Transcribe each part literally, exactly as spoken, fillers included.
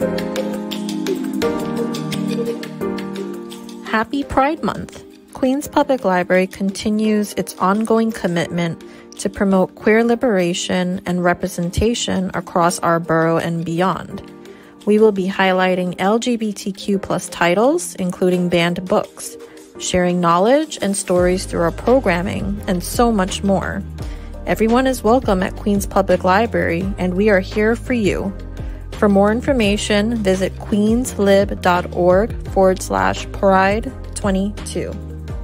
Happy Pride Month! Queens Public Library continues its ongoing commitment to promote queer liberation and representation across our borough and beyond. We will be highlighting L G B T Q plus titles, including banned books, sharing knowledge and stories through our programming, and so much more. Everyone is welcome at Queens Public Library, and we are here for you. For more information, visit queenslib.org forward slash pride 22.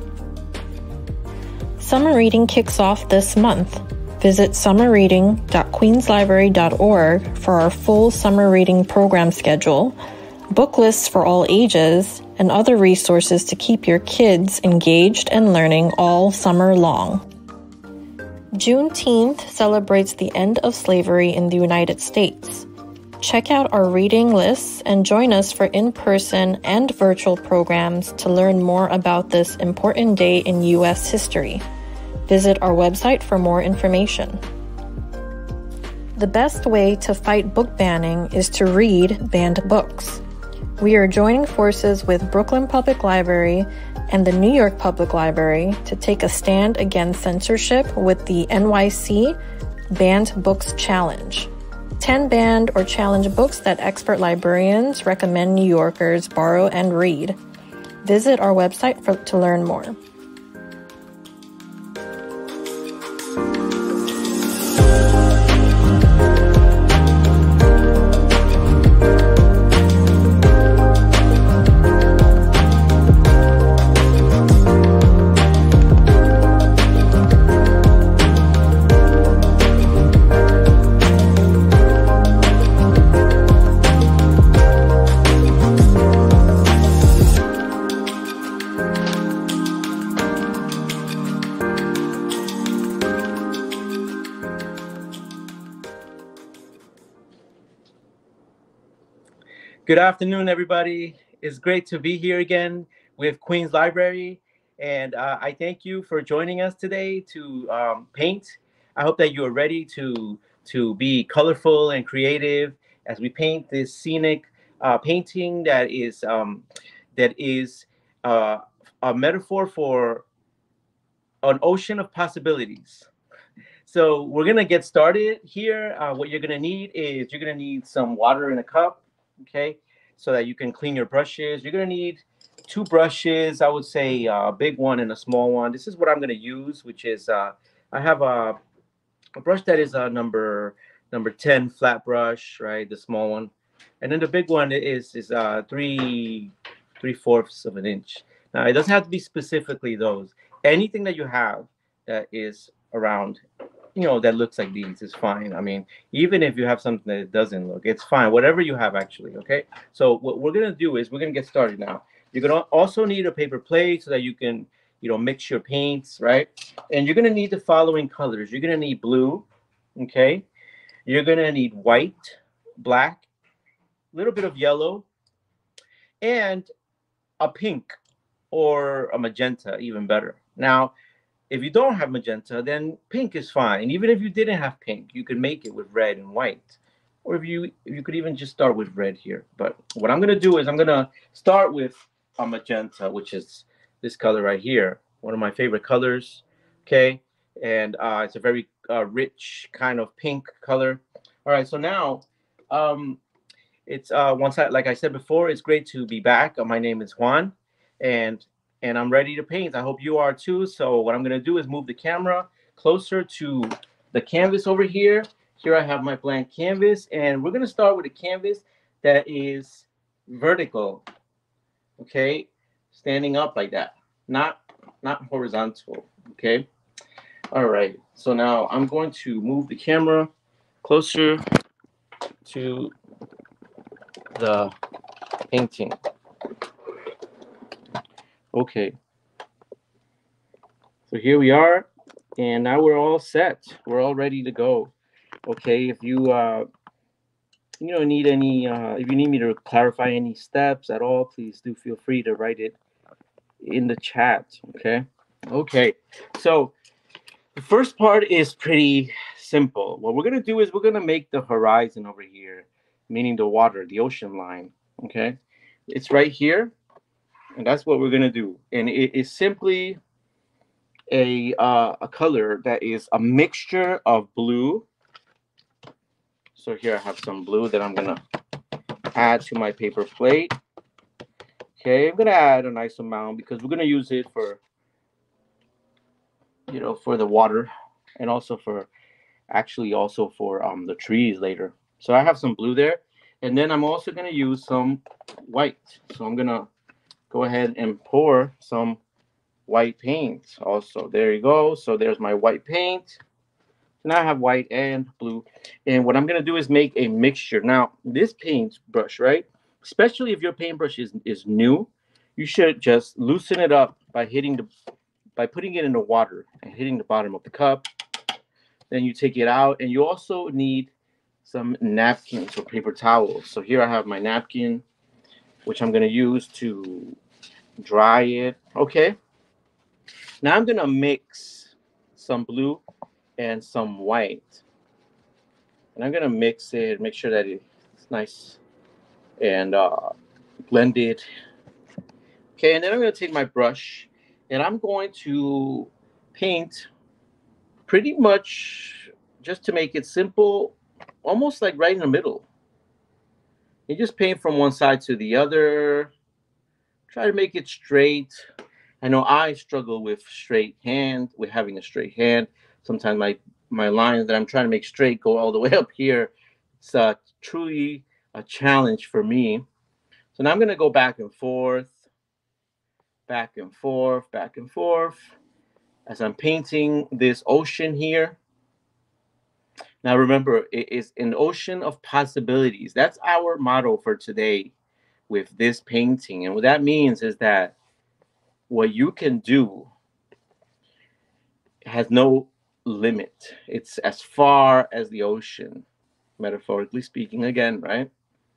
Summer reading kicks off this month. Visit summer reading dot queens library dot org for our full summer reading program schedule, book lists for all ages, and other resources to keep your kids engaged and learning all summer long. Juneteenth celebrates the end of slavery in the United States. Check out our reading lists and join us for in-person and virtual programs to learn more about this important day in U S history. Visit our website for more information. The best way to fight book banning is to read banned books. We are joining forces with Brooklyn Public Library and the New York Public Library to take a stand against censorship with the N Y C Banned Books Challenge. ten banned or challenged books that expert librarians recommend New Yorkers borrow and read. Visit our website for, to learn more. Good afternoon, everybody. It's great to be here again with Queens Library, and uh, I thank you for joining us today to um, paint. I hope that you are ready to to be colorful and creative as we paint this scenic uh, painting that is um, that is uh, a metaphor for an ocean of possibilities. So we're gonna get started here. Uh, what you're gonna need is you're gonna need some water in a cup. Okay, so that you can clean your brushes. You're gonna need two brushes. I would say a big one and a small one. This is what I'm gonna use, which is uh, I have a, a brush that is a number number ten flat brush, right? The small one, and then the big one is is uh, three three fourths of an inch. Now it doesn't have to be specifically those. Anything that you have that is around, you know, that looks like these is fine. I mean, even if you have something that doesn't look, it's fine. Whatever you have, actually, okay? So what we're gonna do is we're gonna get started now. You're gonna also need a paper plate so that you can, you know, mix your paints, right? And you're gonna need the following colors. You're gonna need blue, okay? You're gonna need white, black, a little bit of yellow, and a pink or a magenta, even better. Now, if you don't have magenta, then pink is fine. Even if you didn't have pink, you could make it with red and white. Or if you if you could even just start with red here. But what I'm gonna do is I'm gonna start with a magenta, which is this color right here. One of my favorite colors, okay? And uh, it's a very uh, rich kind of pink color. All right, so now, um, it's uh, once I, like I said before, it's great to be back. Uh, my name is Juan, and and I'm ready to paint. I hope you are too. So what I'm gonna do is move the camera closer to the canvas over here. Here I have my blank canvas, and we're gonna start with a canvas that is vertical, okay? Standing up like that, not, not horizontal, okay? All right, so now I'm going to move the camera closer to the painting. Okay, so here we are, and now we're all set. We're all ready to go. Okay, if you uh, you know need any, uh, if you need me to clarify any steps at all, please do feel free to write it in the chat. Okay, okay. So the first part is pretty simple. What we're gonna do is we're gonna make the horizon over here meaning the water, the ocean line. Okay, it's right here, and that's what we're gonna do. And it is simply a uh, a color that is a mixture of blue. So here I have some blue that I'm gonna add to my paper plate. Okay, I'm gonna add a nice amount because we're gonna use it for, you know, for the water, and also for actually also for um the trees later. So I have some blue there, and then I'm also gonna use some white. So I'm gonna go ahead and pour some white paint. Also, there you go. So there's my white paint. So now I have white and blue, and what I'm gonna do is make a mixture. Now this paint brush, right? Especially if your paintbrush is is new, you should just loosen it up by hitting the by putting it in the water and hitting the bottom of the cup. Then you take it out, and you also need some napkins or paper towels. So here I have my napkin, which I'm gonna use to dry it. Okay. Now I'm gonna mix some blue and some white, and I'm gonna mix it, make sure that it's nice and uh, blend it. Okay, and then I'm gonna take my brush, and I'm going to paint pretty much just to make it simple, almost like right in the middle. You just paint from one side to the other. Try to make it straight. I know I struggle with straight hand, with having a straight hand. Sometimes my my lines that I'm trying to make straight go all the way up here. It's uh, truly a challenge for me. So now I'm gonna go back and forth, back and forth, back and forth as I'm painting this ocean here. Now remember, it is an ocean of possibilities. That's our motto for today with this painting. And what that means is that what you can do has no limit. It's as far as the ocean, metaphorically speaking, again, right?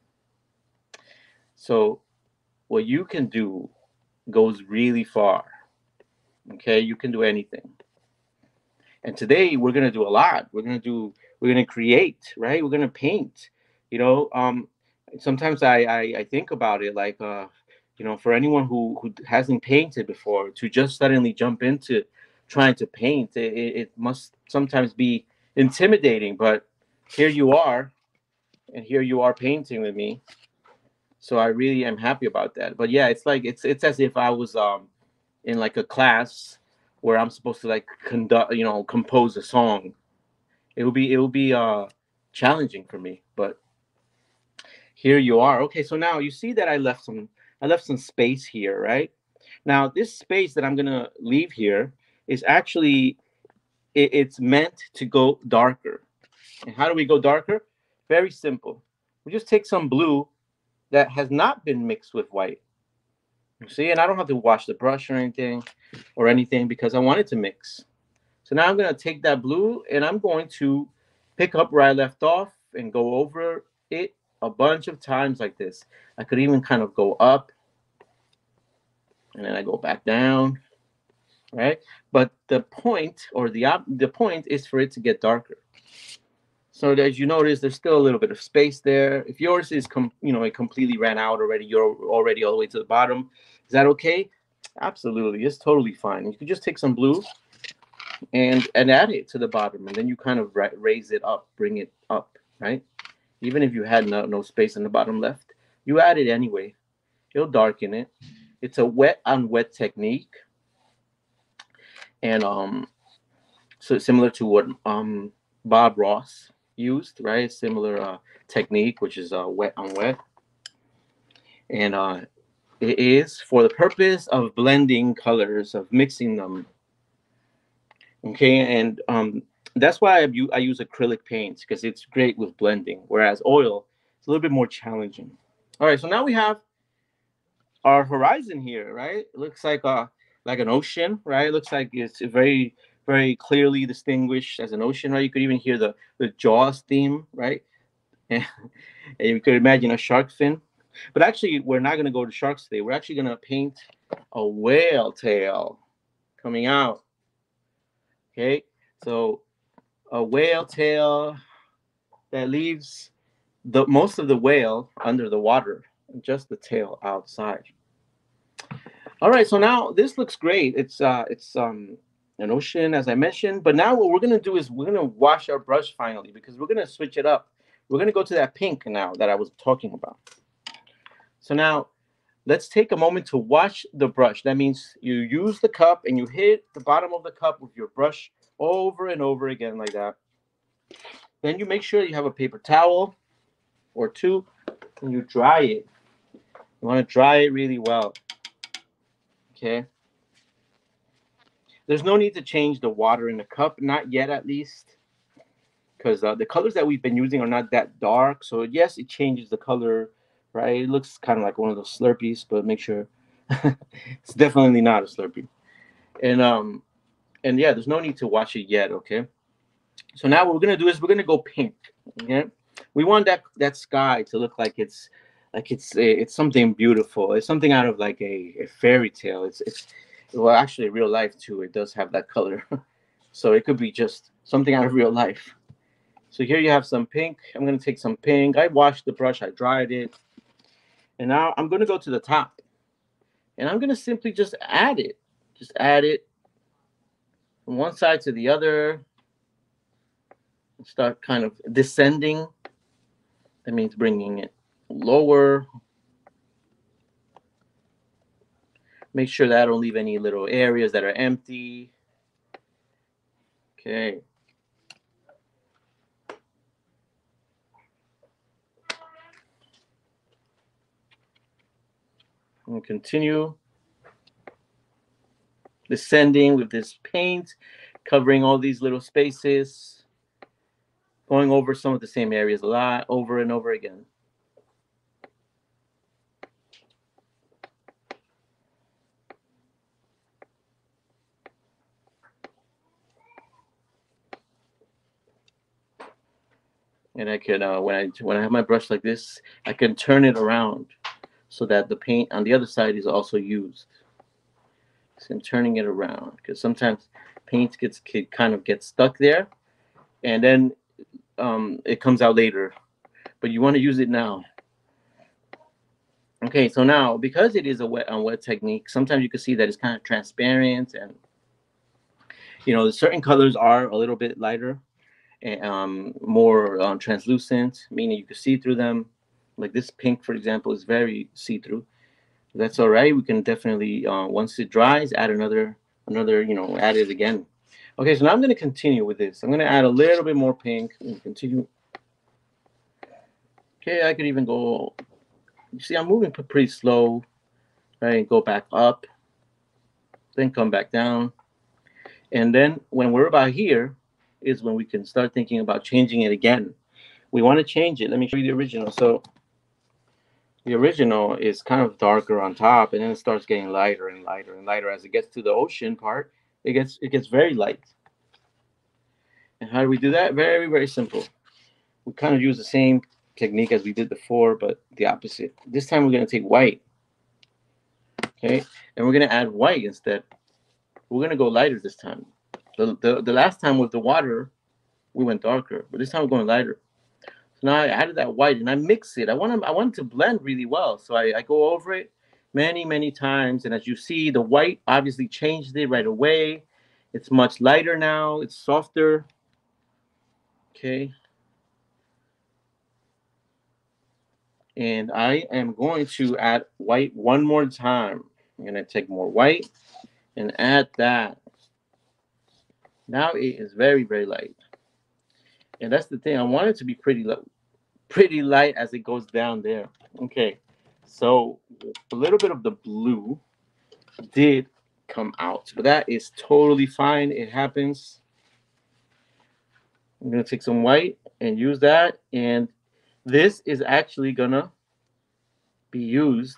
So what you can do goes really far. Okay, you can do anything. And today we're gonna do a lot. We're gonna do. We're gonna create, right? We're gonna paint. You know, um, sometimes I, I I think about it like, uh, you know, for anyone who who hasn't painted before, to just suddenly jump into trying to paint, it, it must sometimes be intimidating. But here you are, and here you are painting with me. So I really am happy about that. But yeah, it's like it's it's as if I was um in like a class where I'm supposed to like conduct, you know, compose a song. It will be it will be uh challenging for me, but here you are. Okay, so now you see that I left some I left some space here, right? Now this space that I'm gonna leave here is actually it, it's meant to go darker. And how do we go darker? Very simple. We just take some blue that has not been mixed with white. You see, and I don't have to wash the brush or anything or anything because I want it to mix. So now I'm going to take that blue and I'm going to pick up where I left off and go over it a bunch of times like this. I could even kind of go up and then I go back down, right? But the point or the op- the point is for it to get darker. So as you notice, there's still a little bit of space there. If yours is, com- you know, it completely ran out already, you're already all the way to the bottom. Is that okay? Absolutely, it's totally fine. You could just take some blue and and add it to the bottom, and then you kind of ra- raise it up, bring it up, right? Even if you had no, no space in the bottom left, you add it anyway. It'll darken it. It's a wet on wet technique, and um, so similar to what um Bob Ross used, right? Similar uh, technique, which is uh, wet on wet, and uh, it is for the purpose of blending colors, of mixing them. Okay, and um, that's why I, I use acrylic paints because it's great with blending, whereas oil is a little bit more challenging. All right, so now we have our horizon here, right? It looks like a like an ocean, right? It looks like it's very very clearly distinguished as an ocean, right? You could even hear the the Jaws theme, right? And you could imagine a shark fin. But actually, we're not going to go to sharks today. We're actually going to paint a whale tail coming out. Okay, so a whale tail that leaves the most of the whale under the water, and just the tail outside. All right, so now this looks great. It's uh, it's um, an ocean, as I mentioned. But now what we're gonna do is we're gonna wash our brush finally because we're gonna switch it up. We're gonna go to that pink now that I was talking about. So now let's take a moment to wash the brush. That means you use the cup and you hit the bottom of the cup with your brush over and over again like that. Then you make sure you have a paper towel or two and you dry it. You want to dry it really well. Okay. There's no need to change the water in the cup, not yet at least, because uh, the colors that we've been using are not that dark. So yes, it changes the color, right? It looks kind of like one of those Slurpees, but make sure it's definitely not a Slurpee. And um, and yeah, there's no need to wash it yet. Okay. So now what we're gonna do is we're gonna go pink. Okay. We want that that sky to look like it's like it's it's something beautiful. It's something out of like a, a fairy tale. It's it's well, actually, real life too. It does have that color, so it could be just something out of real life. So here you have some pink. I'm gonna take some pink. I washed the brush. I dried it, and now I'm gonna go to the top, and I'm gonna simply just add it. Just add it from one side to the other. Start kind of descending. That means bringing it lower. Make sure that I don't leave any little areas that are empty. Okay. And continue descending with this paint, covering all these little spaces, going over some of the same areas a lot, over and over again. And I can, uh, when I when I have my brush like this, I can turn it around so that the paint on the other side is also used. So I'm turning it around because sometimes paint gets kind of gets stuck there, and then um, it comes out later. But you want to use it now. Okay, so now because it is a wet on wet technique, sometimes you can see that it's kind of transparent, and you know certain colors are a little bit lighter and um, more um, translucent, meaning you can see through them. Like this pink, for example, is very see-through. That's all right. We can definitely uh, once it dries, add another another you know add it again. Okay, so now I'm going to continue with this. I'm going to add a little bit more pink and continue. Okay, I could even go. You see, I'm moving pretty slow. Right, go back up, then come back down, and then when we're about here, is when we can start thinking about changing it again. We want to change it. Let me show you the original. So the original is kind of darker on top, and then it starts getting lighter and lighter and lighter as it gets to the ocean part. It gets it gets very light. And how do we do that? Very very simple. We kind of use the same technique as we did before, but the opposite. This time we're going to take white. Okay, and we're going to add white instead. We're going to go lighter this time. The, the, the last time with the water, we went darker, but this time we're going lighter. So now I added that white and I mix it. I want to, I want it to blend really well. So I, I go over it many, many times. And as you see, the white obviously changed it right away. It's much lighter now. It's softer. Okay. And I am going to add white one more time. I'm going to take more white and add that. Now it is very, very light. And that's the thing. I want it to be pretty light, pretty light as it goes down there. Okay. So a little bit of the blue did come out, but that is totally fine. It happens. I'm going to take some white and use that. And this is actually going to be used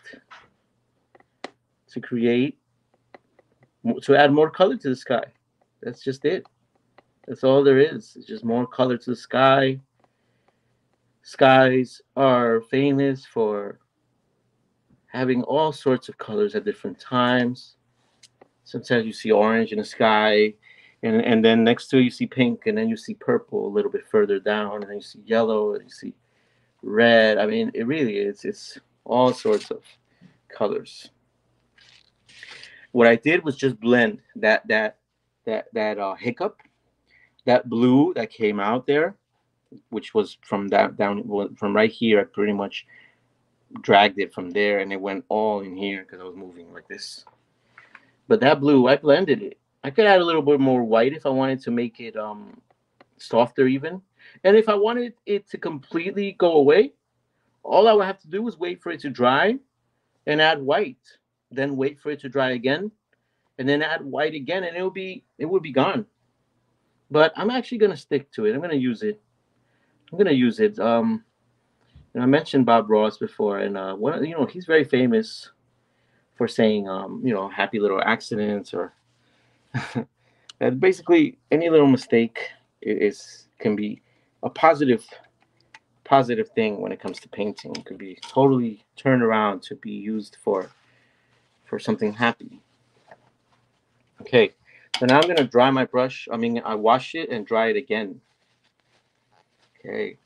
to create, to add more color to the sky. That's just it. That's all there is. It's just more color to the sky. Skies are famous for having all sorts of colors at different times. Sometimes you see orange in the sky, and, and then next to it you see pink, and then you see purple a little bit further down, and then you see yellow, and you see red. I mean, it really is. It's all sorts of colors. What I did was just blend that that that that uh, hiccup, that blue that came out there, which was from that down from right here. I pretty much dragged it from there, and it went all in here because I was moving like this. But that blue, I blended it. I could add a little bit more white if I wanted to make it um softer even. And if I wanted it to completely go away, all I would have to do was wait for it to dry and add white. Then wait for it to dry again, and then add white again, and it would be it would be gone. But I'm actually gonna stick to it. I'm gonna use it. I'm gonna use it. Um, and I mentioned Bob Ross before, and uh, one, you know, he's very famous for saying, um, you know, happy little accidents or and basically any little mistake is can be a positive positive thing when it comes to painting. It could be totally turned around to be used for for something happy. Okay, so now I'm gonna dry my brush. I mean, I wash it and dry it again. Okay.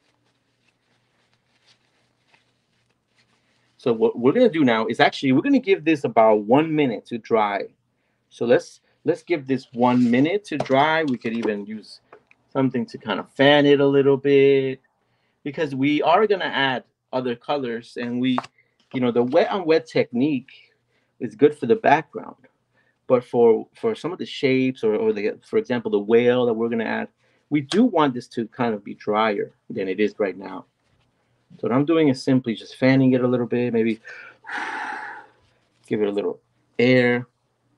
So what we're gonna do now is actually we're gonna give this about one minute to dry. So let's let's give this one minute to dry. We could even use something to kind of fan it a little bit because we are gonna add other colors, and we, you know, the wet on wet technique is good for the background, but for for some of the shapes or or the for example the whale that we're gonna add, we do want this to kind of be drier than it is right now. So what I'm doing is simply just fanning it a little bit, maybe give it a little air.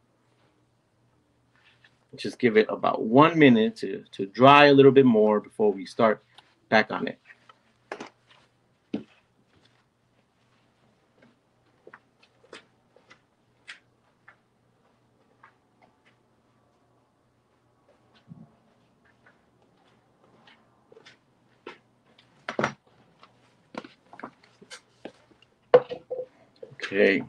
Just give it about one minute to, to dry a little bit more before we start back on it. Okay.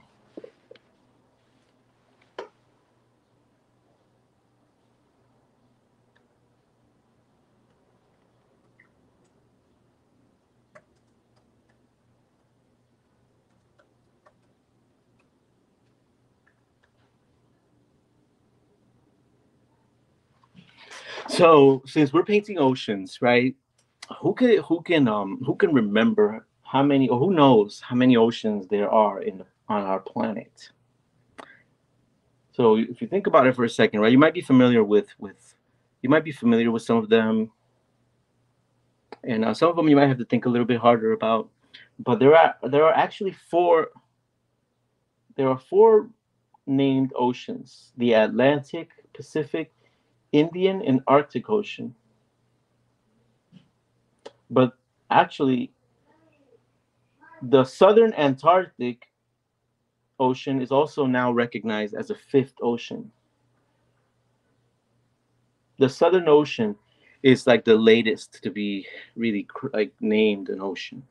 So since we're painting oceans, right? Who can who can um who can remember how many or who knows how many oceans there are in on our planet? So if you think about it for a second, right? You might be familiar with with you might be familiar with some of them, and uh, some of them you might have to think a little bit harder about. But there are there are actually four there are four named oceans: the Atlantic, Pacific, Indian, and Arctic Ocean. But actually, the Southern Antarctic Ocean is also now recognized as a fifth ocean. The Southern Ocean is like the latest to be really like named an ocean.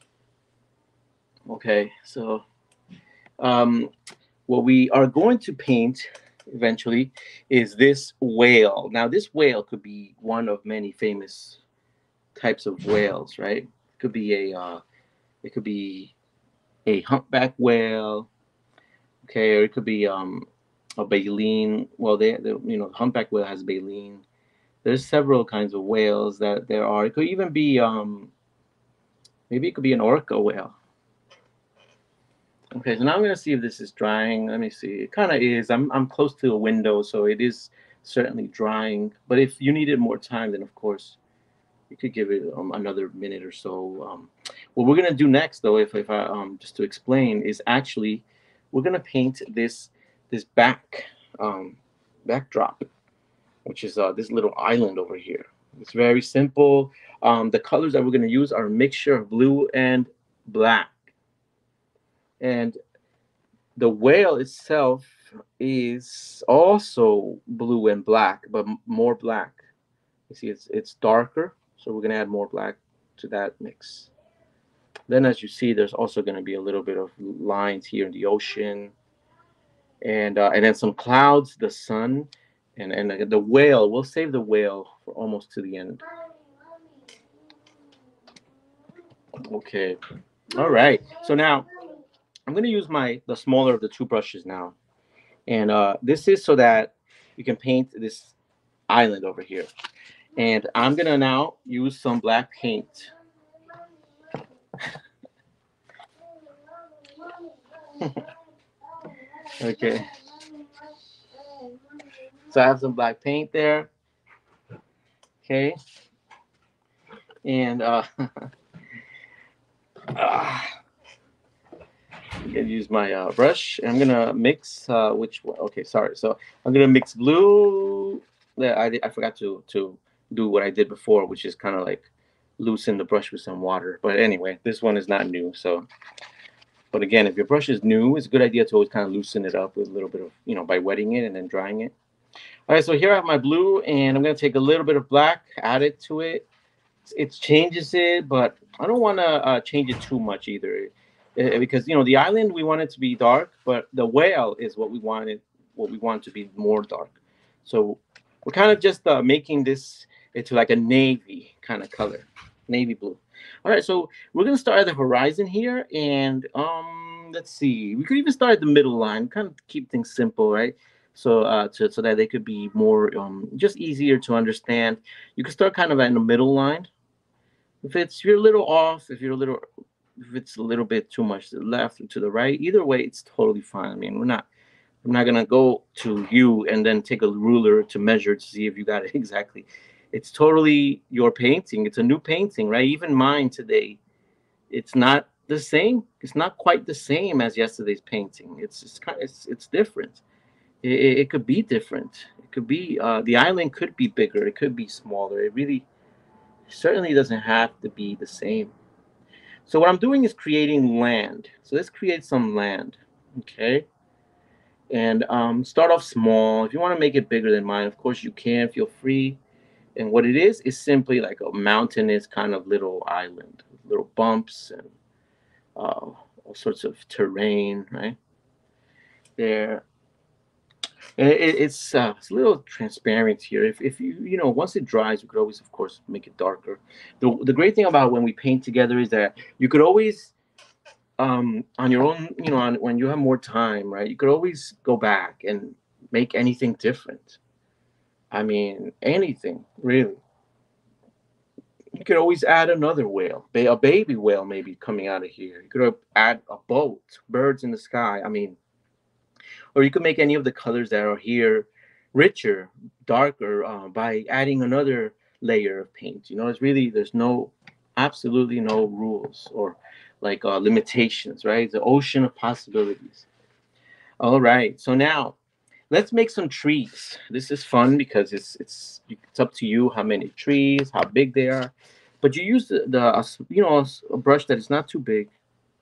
Okay, so um, what we are going to paint eventually is this whale. Now, this whale could be one of many famous types of whales, right? It could be a uh, it could be a humpback whale, okay, or it could be um, a baleen. Well, they, they you know, humpback whale has baleen. There's several kinds of whales that there are. It could even be um, maybe it could be an orca whale. Okay, so now I'm gonna see if this is drying. Let me see. It kind of is. I'm I'm close to a window, so it is certainly drying. But if you needed more time, then of course you could give it um, another minute or so. Um, what we're gonna do next, though, if if I um just to explain, is actually we're gonna paint this this back um backdrop, which is uh this little island over here. It's very simple. Um, the colors that we're gonna use are a mixture of blue and black, and the whale itself is also blue and black, but more black. You see, it's it's darker, so we're gonna add more black to that mix. Then, as you see, there's also gonna be a little bit of lines here in the ocean, and uh, and then some clouds, the sun, and and the whale. We'll save the whale for almost to the end. Okay. All right. So now I'm gonna use my the smaller of the two brushes now, and uh, this is so that you can paint this island over here. And I'm gonna now use some black paint. Okay. So I have some black paint there. Okay. And uh, uh I'm gonna use my uh, brush. And I'm gonna mix uh, which one? Okay, sorry. So I'm gonna mix blue. Yeah, I I forgot to to do what I did before, which is kind of like loosen the brush with some water. But anyway, this one is not new. So, but again, if your brush is new, it's a good idea to always kind of loosen it up with a little bit of, you know, by wetting it and then drying it. All right, so here I have my blue, and I'm gonna take a little bit of black, add it to it. It changes it, but I don't want to uh, change it too much either, uh, because you know the island we want it to be dark, but the whale is what we wanted, what we want to be more dark. So we're kind of just uh, making this into like a navy kind of color, navy blue. All right, so we're gonna start at the horizon here, and um, let's see, we could even start at the middle line, kind of keep things simple, right? So uh, to, so that they could be more um, just easier to understand. You can start kind of at the middle line. If it's you're a little off, if you're a little, if it's a little bit too much to the left or to the right, either way, it's totally fine. I mean, we're not, I'm not gonna go to you and then take a ruler to measure to see if you got it exactly. It's totally your painting. It's a new painting, right? Even mine today, it's not the same. It's not quite the same as yesterday's painting. It's it's kind, it's it's different. It, it, it could be different. It could be uh, the island could be bigger. It could be smaller. It really certainly doesn't have to be the same. So what I'm doing is creating land. So let's create some land, okay? And um, start off small. If you want to make it bigger than mine, of course you can. Feel free. And what it is is simply like a mountainous kind of little island, little bumps and uh, all sorts of terrain, right? There. And it, it's uh, it's a little transparent here. If, if you you know once it dries, you could always of course make it darker. The the great thing about when we paint together is that you could always um on your own, you know, on, when you have more time, right? You could always go back and make anything different. I mean, anything really. You could always add another whale, a baby whale maybe coming out of here. You could add a boat, birds in the sky. I mean, or you could make any of the colors that are here richer, darker, uh, by adding another layer of paint. You know, it's really, there's no, absolutely no rules or like uh, limitations, right? It's an ocean of possibilities. All right, so now let's make some trees. This is fun because it's it's it's up to you how many trees, how big they are, but you use the, the uh, you know, a brush that is not too big.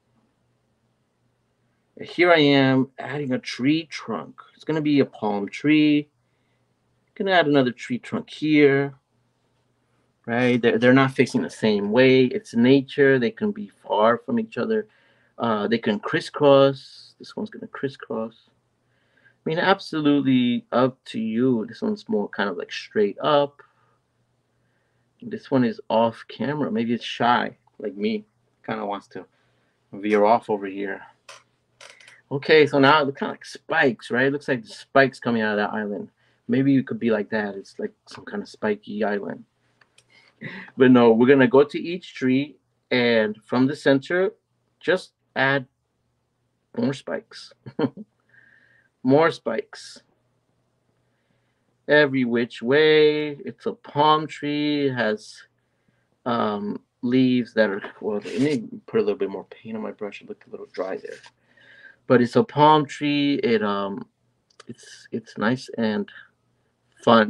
Here I am adding a tree trunk. It's going to be a palm tree. Going to add another tree trunk here, right? They're, they're not facing the same way. It's nature. They can be far from each other. Uh, they can crisscross. This one's going to crisscross. I mean, absolutely up to you. This one's more kind of like straight up. This one is off camera. Maybe it's shy, like me. Kind of wants to veer off over here. Okay, so now it kind of like spikes, right? It looks like the spikes coming out of that island. Maybe you could be like that. It's like some kind of spiky island. But no, we're going to go to each tree, and from the center, just add more spikes. More spikes. Every which way. It's a palm tree. It has um, leaves that are, well, let me put a little bit more paint on my brush. It looked a little dry there. But it's a palm tree. It um, it's it's nice and fun.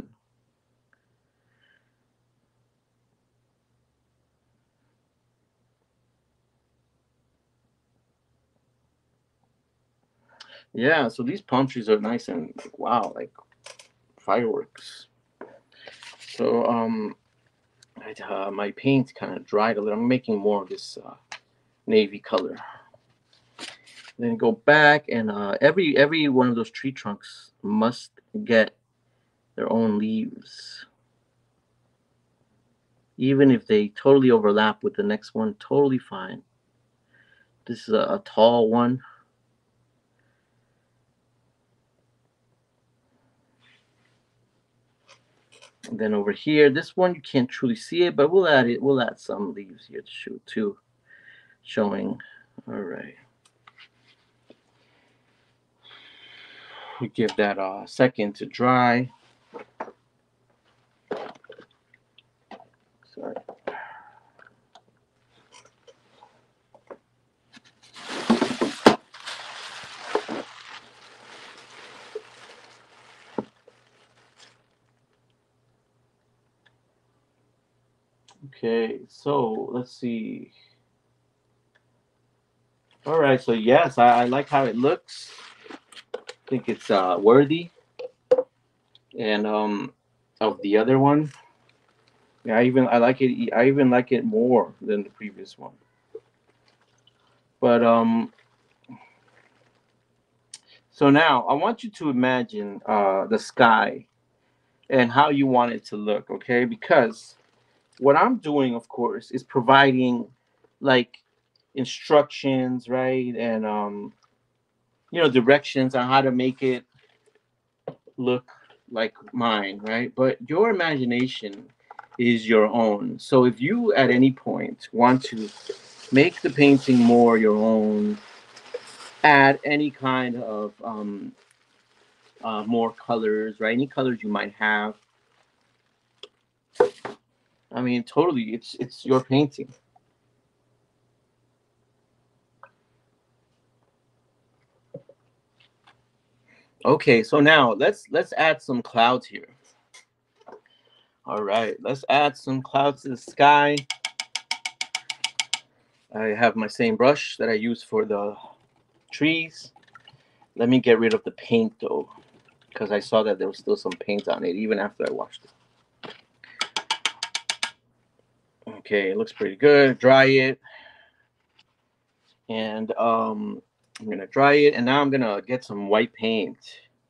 Yeah, so these palm trees are nice and like, wow, like fireworks. So um, I, uh, my paint kind of dried a little. I'm making more of this uh, navy color. Then go back, and uh, every every one of those tree trunks must get their own leaves. Even if they totally overlap with the next one, totally fine. This is a, a tall one. And then over here, this one you can't truly see it, but we'll add it. We'll add some leaves here to show too, showing. All right. We give that a second to dry. Sorry. Okay, so let's see. All right, so yes, I, I like how it looks. I think it's uh, worthy. And um, of the other one, yeah, I even I like it. I even like it more than the previous one. But um, so now I want you to imagine uh the sky and how you want it to look. Okay, because what I'm doing, of course, is providing like instructions, right, and um, you know, directions on how to make it look like mine, right? But your imagination is your own. So if you at any point want to make the painting more your own, add any kind of um, uh, more colors, right? Any colors you might have. I mean, totally, it's it's your painting. Okay, so now let's let's add some clouds here. All right, let's add some clouds to the sky. I have my same brush that I use for the trees. Let me get rid of the paint though, because I saw that there was still some paint on it even after I washed it. Okay, it looks pretty good. Dry it. And um, I'm gonna dry it, and now I'm gonna get some white paint.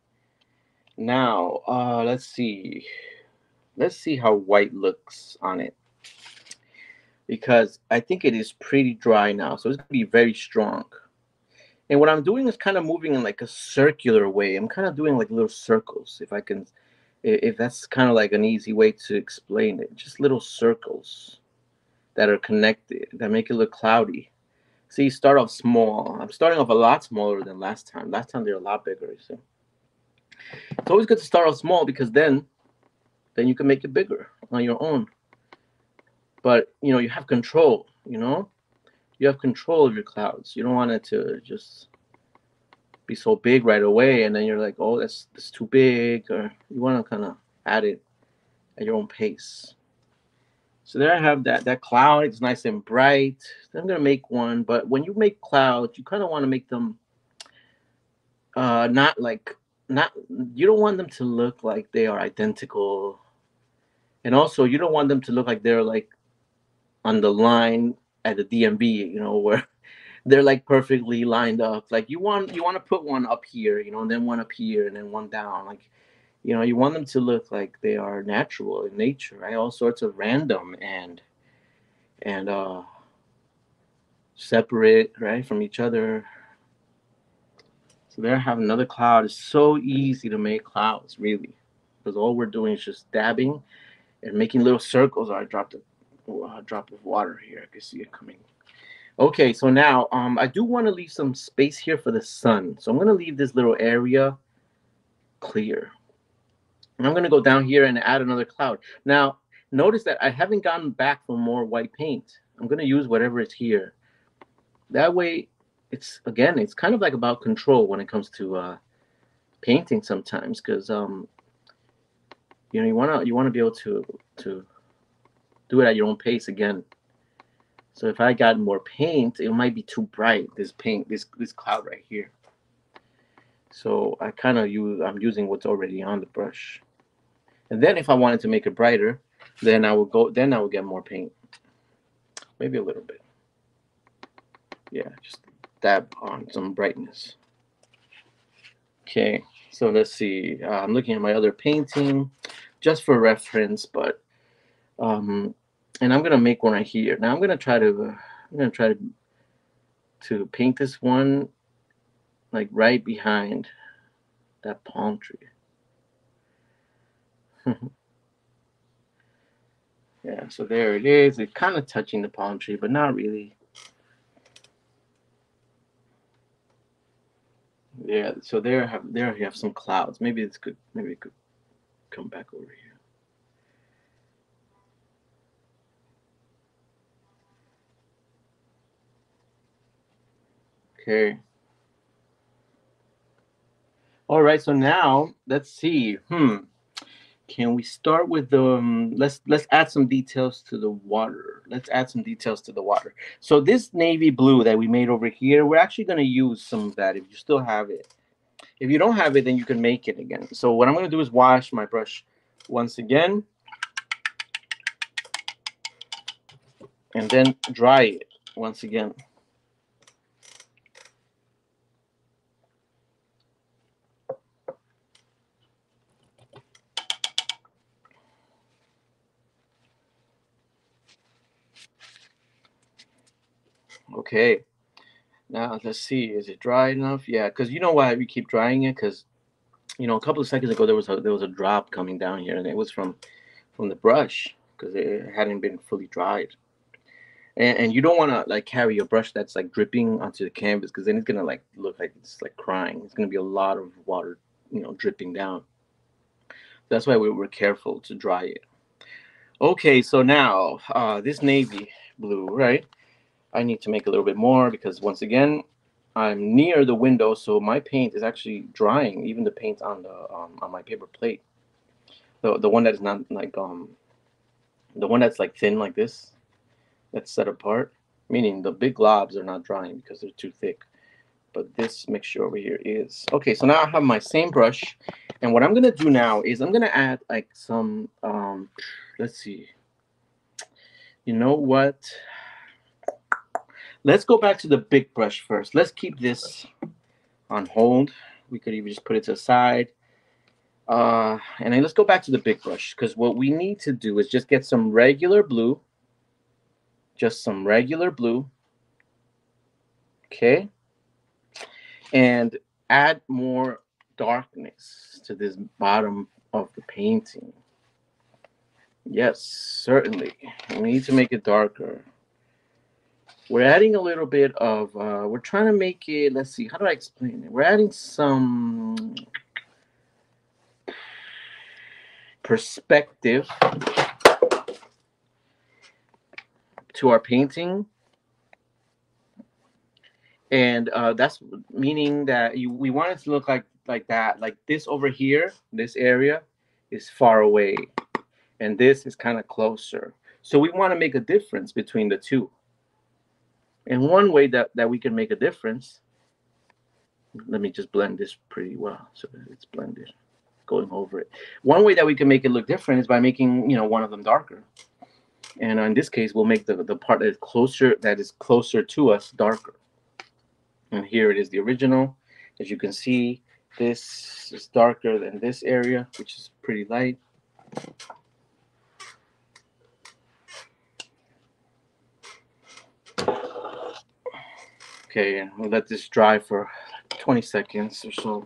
Now, uh, let's see. Let's see how white looks on it. Because I think it is pretty dry now, so it's gonna be very strong. And what I'm doing is kind of moving in like a circular way. I'm kind of doing like little circles, if I can, if that's kind of like an easy way to explain it. Just little circles that are connected that make it look cloudy. See, start off small. I'm starting off a lot smaller than last time. Last time they're a lot bigger. You see, it's always good to start off small because then, then you can make it bigger on your own. But you know, you have control. You know, you have control of your clouds. You don't want it to just be so big right away, and then you're like, oh, that's that's too big, or you want to kind of add it at your own pace. So there I have that that cloud. It's nice and bright. I'm gonna make one, but when you make clouds, you kind of want to make them uh not like not you don't want them to look like they are identical, and also you don't want them to look like they're like on the line at the D M V, you know, where they're like perfectly lined up. Like you want you want to put one up here, you know, and then one up here, and then one down. Like, you know, you want them to look like they are natural in nature, right? All sorts of random and and uh separate, right, from each other. So there I have another cloud. It's so easy to make clouds, really, because all we're doing is just dabbing and making little circles. I dropped a, a drop of water here. I can see it coming. Okay, so now um, I do want to leave some space here for the sun. So I'm going to leave this little area clear. And I'm going to go down here and add another cloud. Now, notice that I haven't gotten back for more white paint. I'm going to use whatever is here. That way, it's, again, it's kind of like about control when it comes to uh, painting sometimes. Because, um, you know, you want to you want to be able to, to do it at your own pace again. So if I got more paint, it might be too bright, this paint, this this cloud right here. So I kind of use, I'm using what's already on the brush. And then if I wanted to make it brighter, then I will go, then I will get more paint. Maybe a little bit. Yeah, just dab on some brightness. Okay, so let's see. Uh, I'm looking at my other painting just for reference, but um, and I'm gonna make one right here. Now I'm gonna try to uh, I'm gonna try to to paint this one like right behind that palm tree. Yeah, so there it is. It's kind of touching the palm tree, but not really. Yeah, so there have there you have some clouds. Maybe it's good. Maybe it could come back over here. Okay. All right. So now let's see. Hmm. Can we start with the? Um, let's let's add some details to the water. Let's add some details to the water. So this navy blue that we made over here, we're actually going to use some of that. If you still have it, if you don't have it, then you can make it again. So what I'm going to do is wash my brush once again, and then dry it once again. Okay. Now let's see. Is it dry enough? Yeah, because you know why we keep drying it? Because you know a couple of seconds ago there was a there was a drop coming down here, and it was from from the brush because it hadn't been fully dried. And, and you don't want to like carry your brush that's like dripping onto the canvas because then it's gonna like look like it's like crying. It's gonna be a lot of water, you know, dripping down. That's why we were careful to dry it. Okay, so now uh, this navy blue, right? I need to make a little bit more because once again, I'm near the window, so my paint is actually drying. Even the paint on the um, on my paper plate, the the one that is not like um the one that's like thin like this, that's set apart. Meaning the big globs are not drying because they're too thick. But this mixture over here is okay. So now I have my same brush, and what I'm gonna do now is I'm gonna add like some um, let's see. You know what? Let's go back to the big brush first. Let's keep this on hold. We could even just put it to the side. Uh, and then let's go back to the big brush because what we need to do is just get some regular blue. Just some regular blue. Okay. And add more darkness to this bottom of the painting. Yes, certainly. We need to make it darker. We're adding a little bit of, uh, we're trying to make it, let's see, how do I explain it? We're adding some perspective to our painting. And uh, that's meaning that you, we want it to look like, like that. Like this over here, this area is far away. And this is kind of closer. So we want to make a difference between the two. And one way that, that we can make a difference, let me just blend this pretty well so that it's blended, going over it. One way that we can make it look different is by making, you know, one of them darker. And in this case, we'll make the, the part that is closer, that is closer to us darker. And here it is, the original. As you can see, this is darker than this area, which is pretty light. Okay, and we'll let this dry for twenty seconds or so.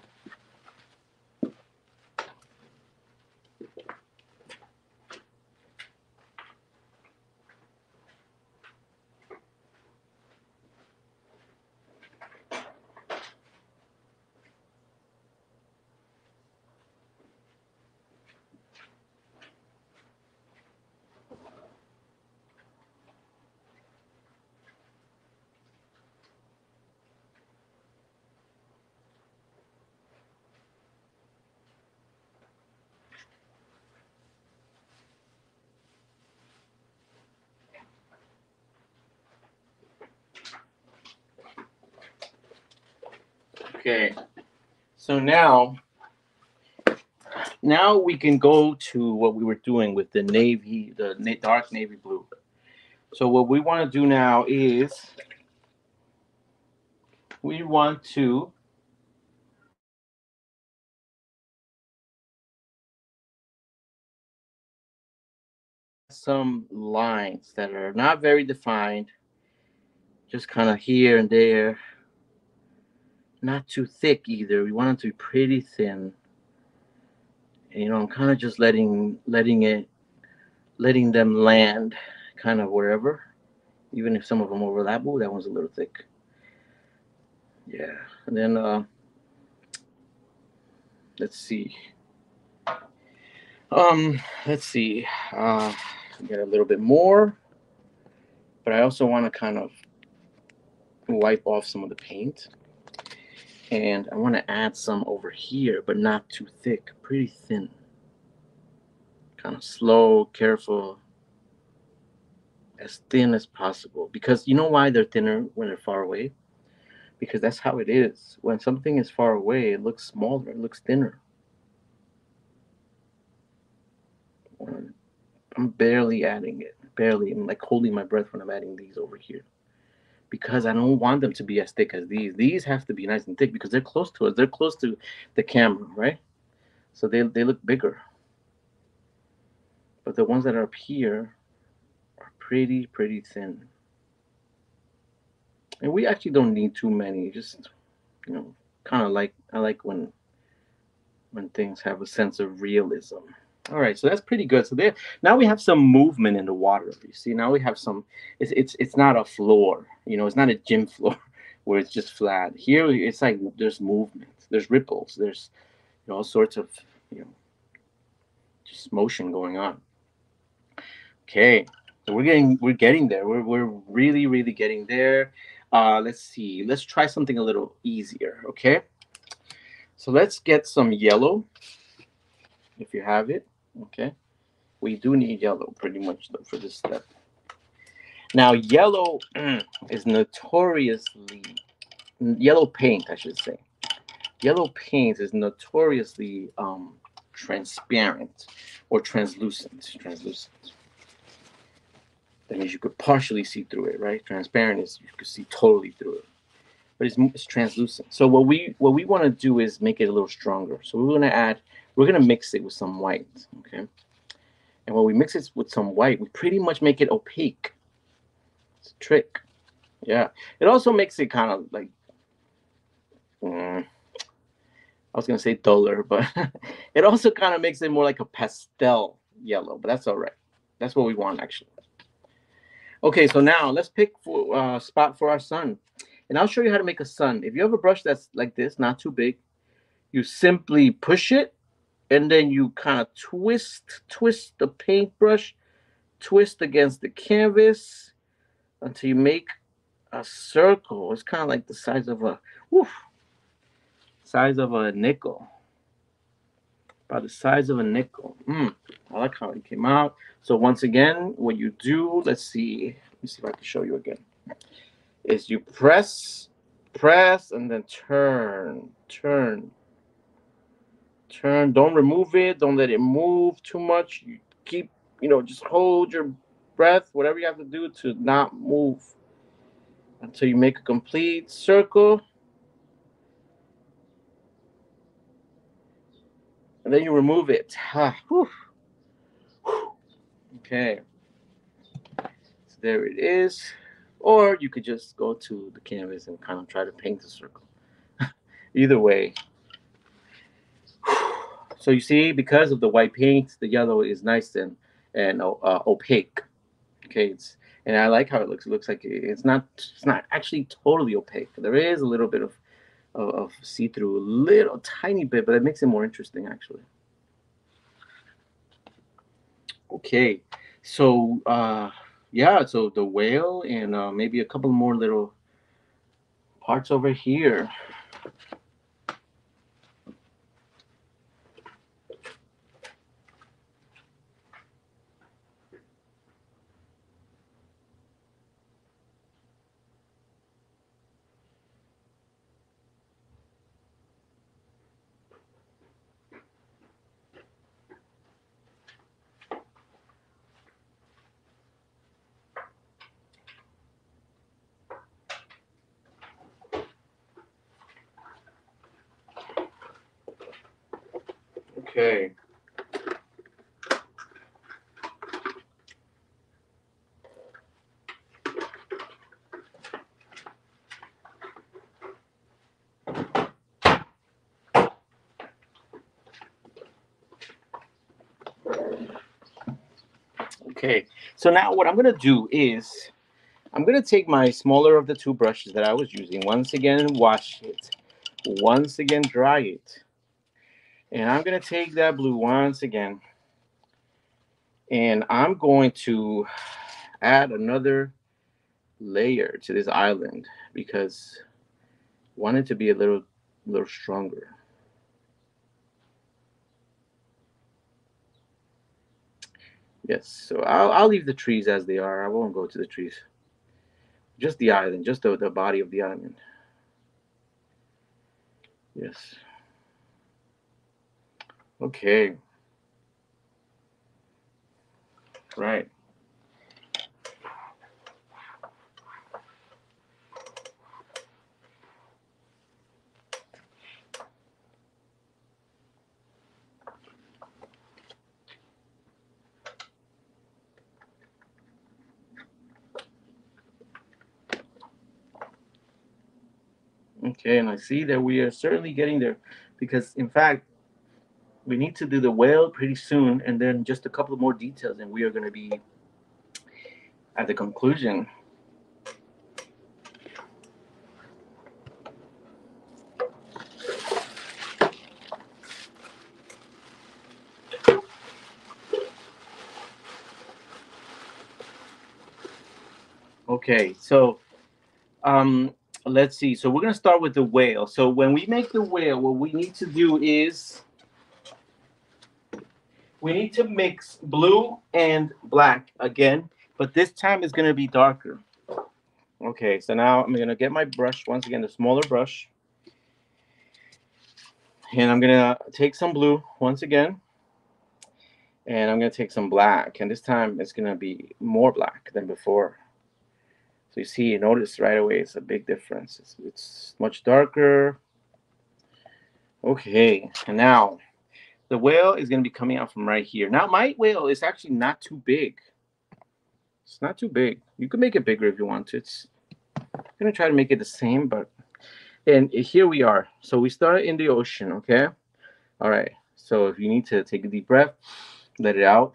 Okay, so now, now we can go to what we were doing with the navy, the na dark navy blue. So what we want to do now is we want to some lines that are not very defined, just kind of here and there. Not too thick either. We want them to be pretty thin. And, you know, I'm kind of just letting letting it letting them land kind of wherever, even if some of them overlap. Ooh, that one's a little thick. Yeah, and then uh, let's see. Um, let's see. Uh, get a little bit more, but I also want to kind of wipe off some of the paint, and I want to add some over here, but not too thick, pretty thin. Kind of slow, careful, as thin as possible. Because you know why they're thinner when they're far away? Because that's how it is. When something is far away, it looks smaller, it looks thinner. I'm barely adding it, barely. I'm like holding my breath when I'm adding these over here. Because I don't want them to be as thick as these. These have to be nice and thick because they're close to us. They're close to the camera, right? So they, they look bigger. But the ones that are up here are pretty, pretty thin. And we actually don't need too many. Just, you know, kind of like, I like when when things have a sense of realism. All right, so that's pretty good. So there, now we have some movement in the water. You see, now we have some. It's it's it's not a floor. You know, it's not a gym floor where it's just flat. Here, it's like there's movement. There's ripples. There's, you know, all sorts of, you know, just motion going on. Okay, so we're getting we're getting there. We're we're really really getting there. Uh, let's see. Let's try something a little easier. Okay. So let's get some yellow, if you have it. Okay. We do need yellow pretty much though for this step. Now, yellow is notoriously, yellow paint, I should say. Yellow paint is notoriously um, transparent or translucent. Translucent. That means you could partially see through it, right? Transparent is you could see totally through it. But it's, it's translucent. So what we what we want to do is make it a little stronger. So we're going to add, we're going to mix it with some white, okay? And when we mix it with some white, we pretty much make it opaque. It's a trick. Yeah. It also makes it kind of like, mm, I was going to say duller, but it also kind of makes it more like a pastel yellow, but that's all right. That's what we want, actually. Okay, so now let's pick a uh, spot for our sun. And I'll show you how to make a sun. If you have a brush that's like this, not too big, you simply push it, and then you kind of twist, twist the paintbrush, twist against the canvas until you make a circle. It's kind of like the size of a, woof, size of a nickel. About the size of a nickel. Mm, I like how it came out. So once again, what you do, let's see. Let me see if I can show you again. Is you press, press, and then turn, turn, turn. Don't remove it. Don't let it move too much. You keep, you know, just hold your breath, whatever you have to do to not move until you make a complete circle. And then you remove it. Ah, whew. Whew. Okay. So there it is. Or you could just go to the canvas and kind of try to paint a circle. Either way. So you see, because of the white paint, the yellow is nice and and uh, opaque. Okay, it's and I like how it looks. It looks like it's not it's not actually totally opaque. There is a little bit of of, of see-through, a little tiny bit, but it makes it more interesting actually. Okay, so uh, yeah, so the whale and uh, maybe a couple more little parts over here. Okay. Okay, so now what I'm gonna do is I'm gonna take my smaller of the two brushes that I was using once again, wash it, once again dry it, and I'm gonna take that blue once again, and I'm going to add another layer to this island because I want it to be a little, little stronger. Yes, so I'll, I'll leave the trees as they are. I won't go to the trees. Just the island, just the, the body of the island. Yes. Okay. Right. Okay, and I see that we are certainly getting there because, in fact, we need to do the whale pretty soon and then just a couple of more details, and we are going to be at the conclusion. Okay, so um, let's see. So we're going to start with the whale. So when we make the whale, what we need to do is we need to mix blue and black again, but this time it's going to be darker. Okay, so now I'm going to get my brush, once again, the smaller brush. And I'm going to take some blue once again. And I'm going to take some black. And this time it's going to be more black than before. So you see, you notice right away it's a big difference. It's, it's much darker. Okay, and now the whale is going to be coming out from right here. Now my whale is actually not too big. It's not too big. You can make it bigger if you want to. It's I'm going to try to make it the same, but and here we are. So we started in the ocean, okay? All right. So if you need to take a deep breath, let it out.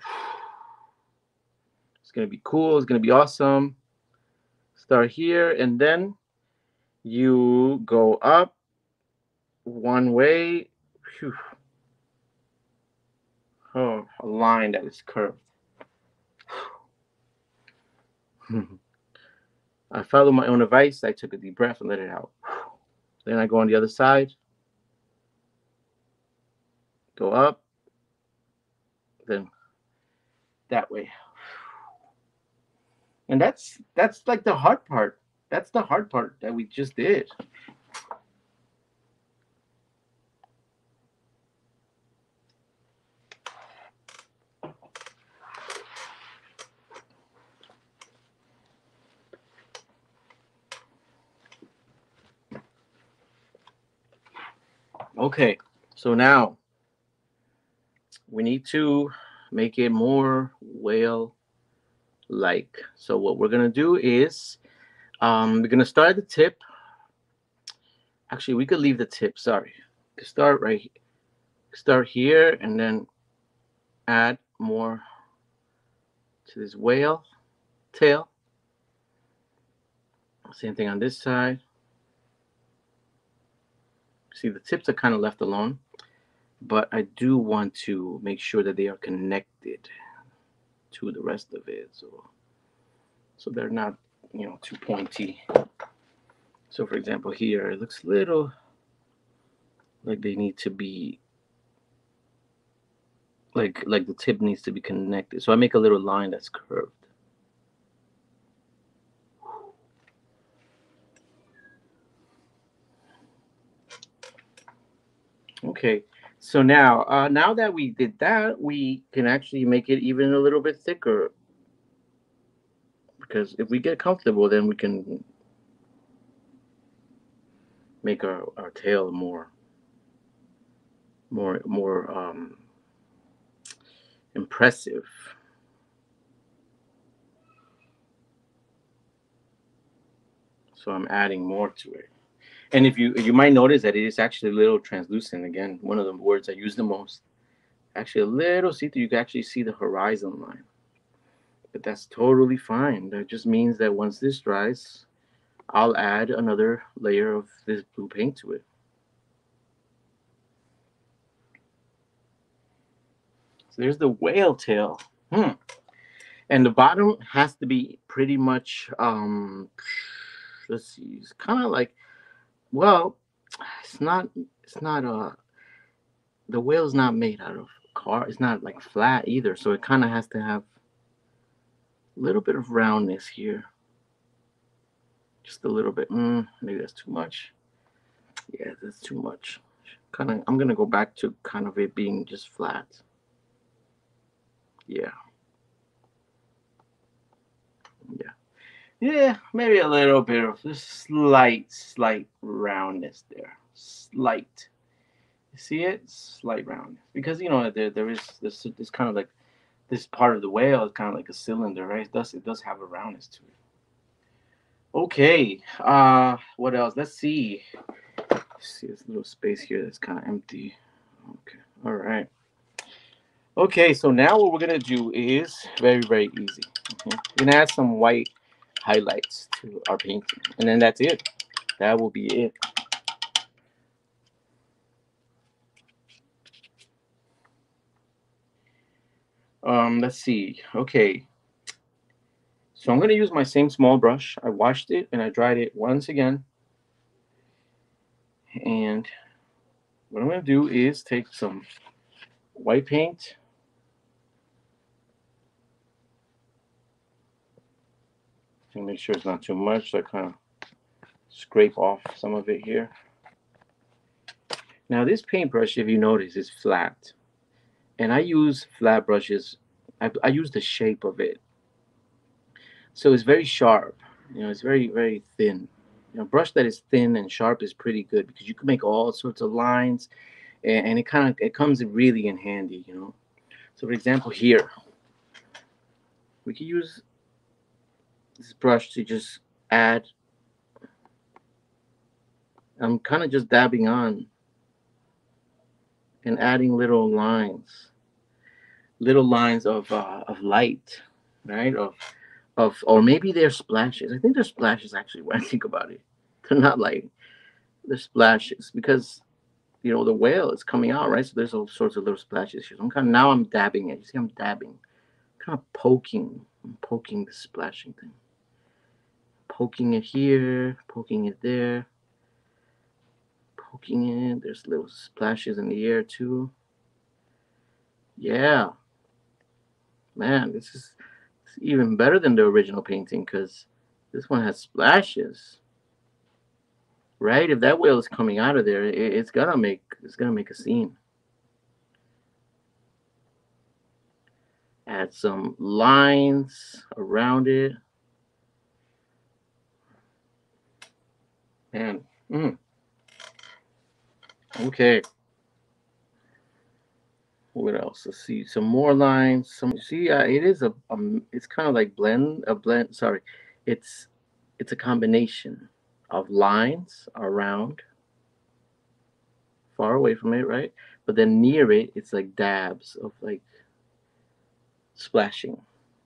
It's going to be cool. It's going to be awesome. Start here, and then you go up one way. Whew. Oh, a line that is curved. I followed my own advice. I took a deep breath and let it out. Then I go on the other side. Go up. Then that way. And that's that's like the hard part. That's the hard part that we just did. Okay, so now we need to make it more whale-like. So what we're gonna do is um, we're gonna start at the tip. Actually, we could leave the tip. Sorry, start right. Start here and then add more to this whale tail. Same thing on this side. See, the tips are kind of left alone, but I do want to make sure that they are connected to the rest of it, so so they're not, you know, too pointy. So for example, here it looks a little like they need to be like like the tip needs to be connected. So I make a little line that's curved. Okay, so now uh, now that we did that, we can actually make it even a little bit thicker. Because if we get comfortable, then we can make our, our tail more more more um, impressive. So I'm adding more to it. And if you you might notice that it is actually a little translucent. Again, one of the words I use the most. Actually, a little see-through. You can actually see the horizon line. but that's totally fine. That just means that once this dries, I'll add another layer of this blue paint to it. So there's the whale tail. Hmm. And the bottom has to be pretty much, um, let's see, it's kind of like, well, it's not, it's not, uh, the whale's not made out of car. It's not like flat either. So it kind of has to have a little bit of roundness here. Just a little bit. Mm, maybe that's too much. Yeah, that's too much. Kind of, I'm going to go back to kind of it being just flat. Yeah. Yeah. Yeah, maybe a little bit of slight, slight roundness there. Slight. You see it? Slight roundness. Because, you know, there there is this, this kind of like, this part of the whale is kind of like a cylinder, right? It does, it does have a roundness to it. Okay. Uh, what else? Let's see. Let's see this little space here that's kind of empty. Okay. All right. Okay, so now what we're going to do is very, very easy. Okay? We're going to add some white highlights to our painting, and then that's it. That will be it. Um, let's see. Okay. So I'm going to use my same small brush. I washed it and I dried it once again. And what I'm going to do is take some white paint. And make sure it's not too much. So I kind of scrape off some of it here. Now this paintbrush, if you notice, is flat. And I use flat brushes. I, I use the shape of it. So it's very sharp. You know, it's very, very thin. You know, a brush that is thin and sharp is pretty good because you can make all sorts of lines, and, and it kind of it comes really in handy, you know. So for example, here, we can use this brush to just add. I'm kind of just dabbing on and adding little lines, little lines of uh, of light, right? Of of or maybe they're splashes. I think they're splashes actually when I think about it. They're not light. They're splashes because you know the whale is coming out, right? So there's all sorts of little splashes here. So I'm kind of now I'm dabbing it. You see, I'm dabbing, kind of poking, I'm poking the splashing thing, poking it here, poking it there, poking it. There's little splashes in the air too. Yeah, man, this is, this is even better than the original painting because this one has splashes. Right? If that whale is coming out of there, it, it's gonna make it's gonna make a scene. Add some lines around it. And mm. Okay. What else? Let's see. Some more lines. Some see. Uh, it is a. Um, it's kind of like blend. A blend. Sorry. It's it's a combination of lines around, far away from it, right? But then near it, it's like dabs of like splashing.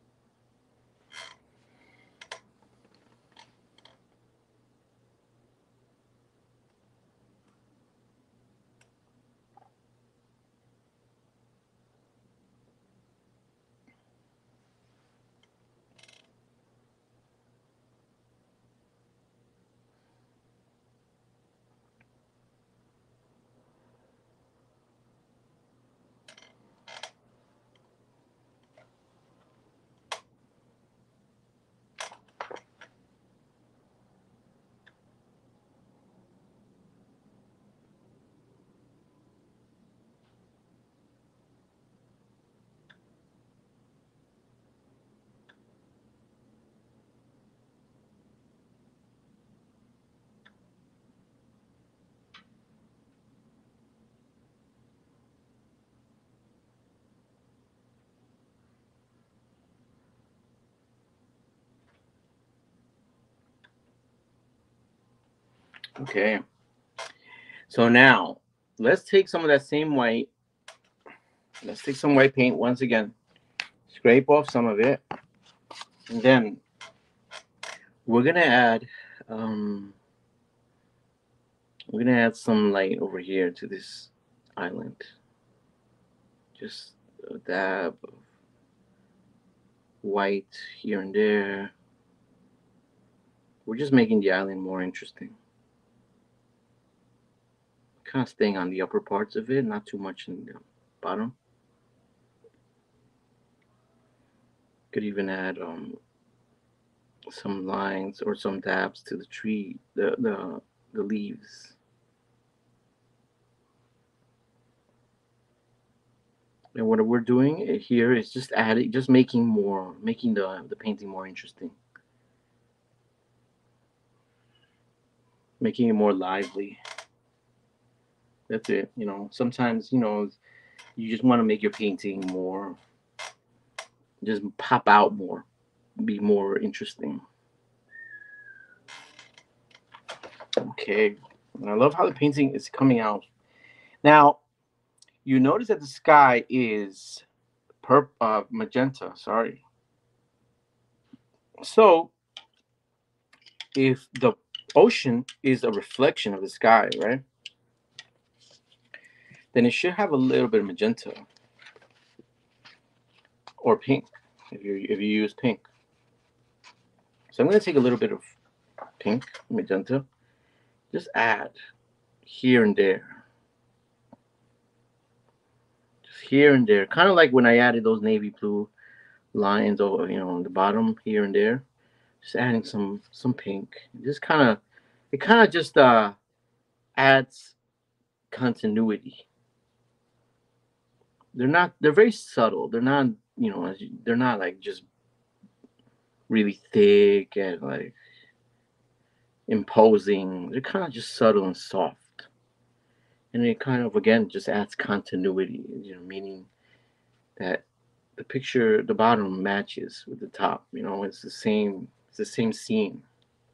Okay. So now let's take some of that same white. Let's take some white paint once again. Scrape off some of it. And then we're gonna add um, we're gonna add some light over here to this island. Just a dab of white here and there. We're just making the island more interesting. Kind of staying on the upper parts of it, not too much in the bottom. Could even add um, some lines or some dabs to the tree, the the the leaves. And what we're doing here is just adding, just making more, making the the painting more interesting, making it more lively. That's it. You know, sometimes you know you just want to make your painting more, just pop out more, be more interesting. Okay, and I love how the painting is coming out. Now you notice that the sky is purp uh, magenta. Sorry. So if the ocean is a reflection of the sky, right? Then it should have a little bit of magenta or pink if you if you use pink. So I'm going to take a little bit of pink magenta, just add here and there, just here and there, kind of like when I added those navy blue lines over, you know, on the bottom here and there. Just adding some some pink. Just kind of, it kind of just uh adds continuity. They're not, they're very subtle. They're not, you know, they're not like just really thick and like imposing. They're kind of just subtle and soft. And it kind of again just adds continuity, you know, meaning that the picture, the bottom matches with the top, you know, it's the same, it's the same scene.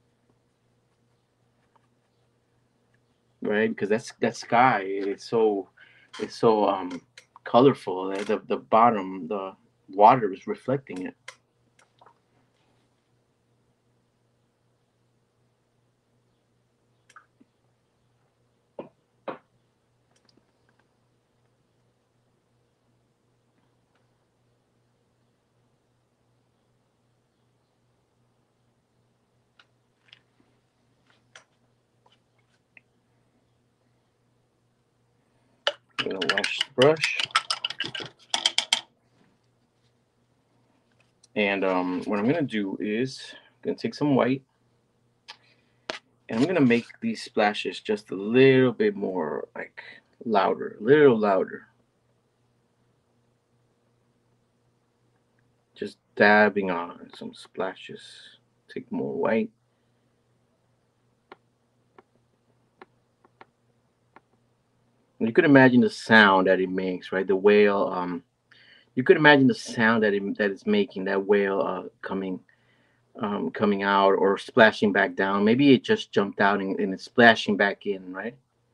Right? Because that's that sky, it's so it's so um colorful. The the bottom, the water is reflecting it. I'm gonna wash the brush. And um, what I'm gonna do is I'm gonna take some white and I'm gonna make these splashes just a little bit more like louder, a little louder. Just dabbing on some splashes. Take more white. You could imagine the sound that it makes, right? The whale. Um, you could imagine the sound that it that it's making. That whale uh, coming, um, coming out or splashing back down. Maybe it just jumped out and, and it's splashing back in, right?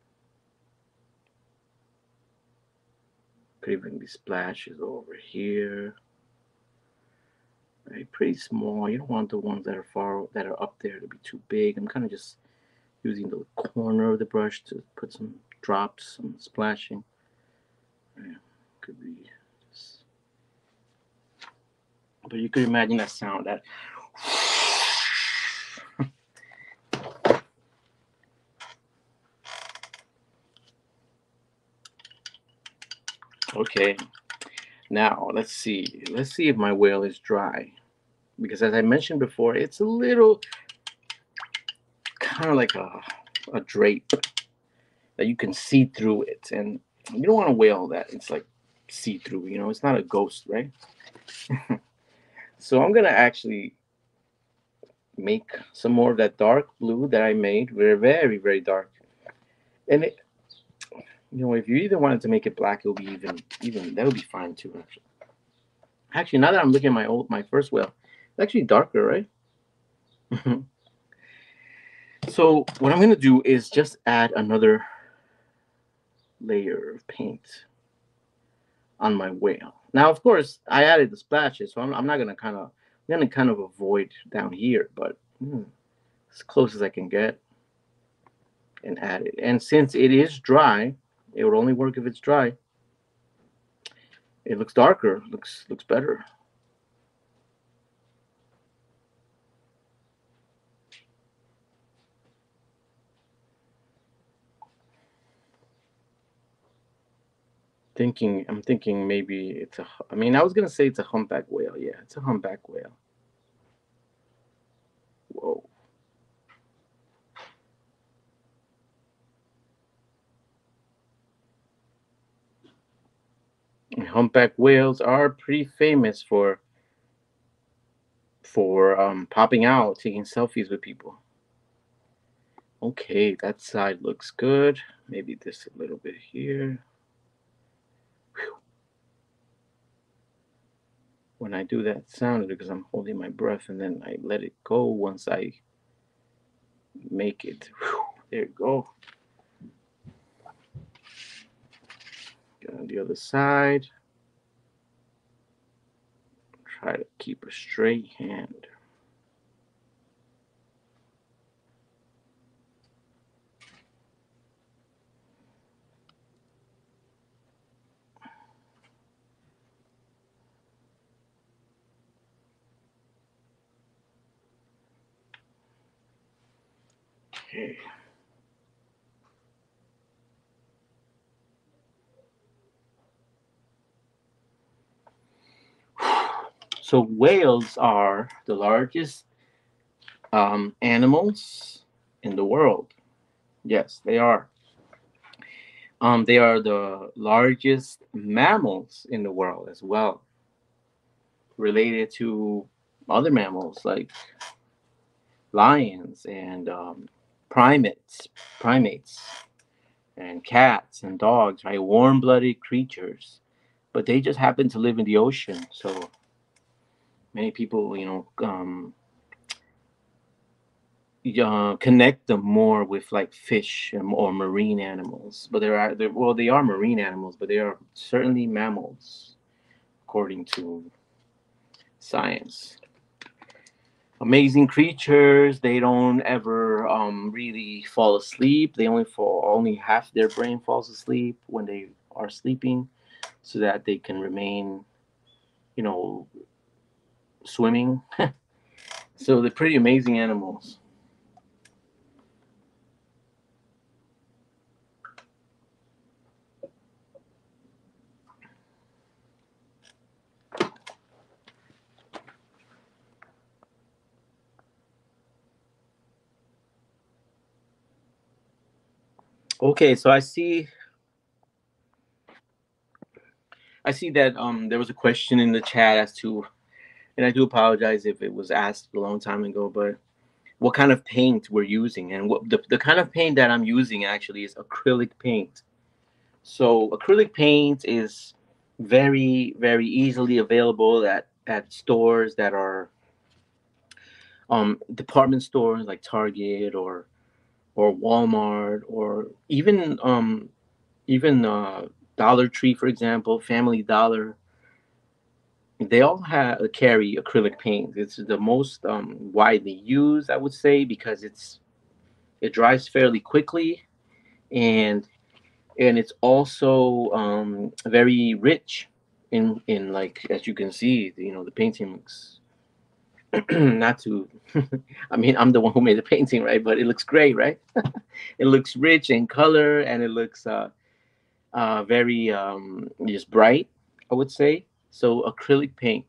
Could even be splashes over here. Right, pretty small. You don't want the ones that are far that are up there to be too big. I'm kind of just using the corner of the brush to put some drops, some splashing. Yeah, could be just, but you could imagine that sound, that okay. Now let's see. Let's see if my whale is dry, because as I mentioned before, it's a little kind of like a a drape that you can see through it, and you don't want a whale that it's like see through. You know, it's not a ghost, right? So I'm gonna actually make some more of that dark blue that I made. Very, very, very dark. And it, you know, if you either wanted to make it black, it would be even, even that would be fine too. Actually, actually, now that I'm looking at my old, my first whale, it's actually darker, right? So what I'm gonna do is just add another layer of paint on my whale. Now, of course, I added the splashes, so I'm, I'm not gonna kind of I'm gonna kind of avoid down here, but mm, as close as I can get and add it. And since it is dry, it would only work if it's dry. It looks darker, looks looks better. Thinking, I'm thinking maybe it's a. I mean, I was gonna say it's a humpback whale. Yeah, it's a humpback whale. Whoa. And humpback whales are pretty famous for for um, popping out, taking selfies with people. Okay, that side looks good. Maybe this a little bit here. Whew. When I do that sound, because I'm holding my breath and then I let it go once I make it. Whew, there you go. Get on the other side. Try to keep a straight hand. Okay. So whales are the largest um, animals in the world. Yes, they are. Um, they are the largest mammals in the world as well, related to other mammals like lions and um, primates, primates, and cats and dogs. Right, warm-blooded creatures, but they just happen to live in the ocean. So many people, you know, um, uh, connect them more with like fish and, or marine animals. But there are, they're, well, they are marine animals, but they are certainly mammals according to science. Amazing creatures. They don't ever um, really fall asleep. They only fall, only half their brain falls asleep when they are sleeping, so that they can remain, you know, swimming. So they're pretty amazing animals. Okay, so I see I see that um there was a question in the chat as to, and I do apologize if it was asked a long time ago, but what kind of paint we're using, and what the, the kind of paint that I'm using actually is acrylic paint. So acrylic paint is very very easily available at at stores that are um department stores like Target or or Walmart, or even um even uh Dollar Tree, for example, Family Dollar. They all have carry acrylic paint. It's the most um, widely used, I would say, because it's it dries fairly quickly, and and it's also um, very rich in in like, as you can see, you know, the painting looks not too. I mean, I'm the one who made the painting, right? But it looks great, right? It looks rich in color, and it looks uh, uh, very um, just bright, I would say. So acrylic paint,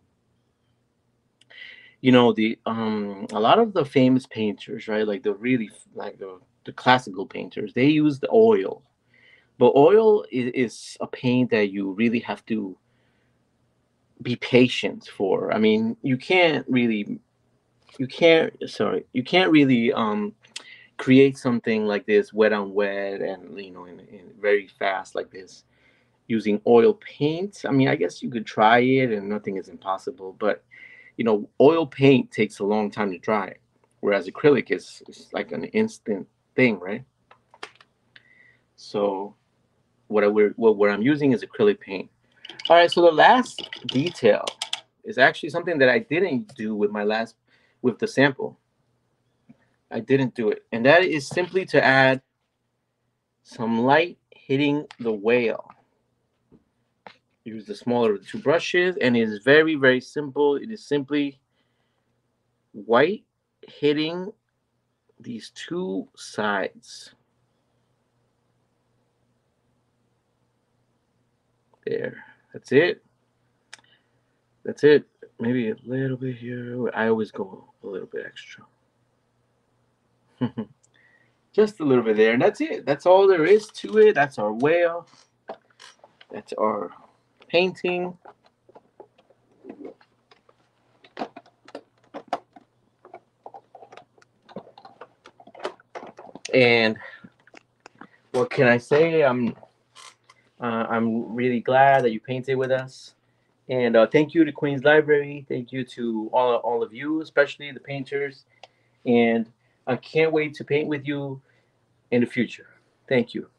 you know, the um a lot of the famous painters, right, like the really like the, the classical painters, they use the oil. But oil is, is a paint that you really have to be patient for. I mean, you can't really you can't sorry you can't really um create something like this wet on wet, and you know, in, in very fast like this, using oil paint. I mean, I guess you could try it, and nothing is impossible, but you know, oil paint takes a long time to dry, whereas acrylic is, is like an instant thing, right? So what I what, what I'm using is acrylic paint. All right, so the last detail is actually something that I didn't do with my last, with the sample. I didn't do it. And that is simply to add some light hitting the whale. Use the smaller of the two brushes, and it is very, very simple. It is simply white hitting these two sides. There. That's it. That's it. Maybe a little bit here. I always go a little bit extra. Just a little bit there, and that's it. That's all there is to it. That's our whale. That's our painting. And what can I say? I'm uh, I'm really glad that you painted with us. And uh, thank you to Queens Library. Thank you to all, all of you, especially the painters. And I can't wait to paint with you in the future. Thank you.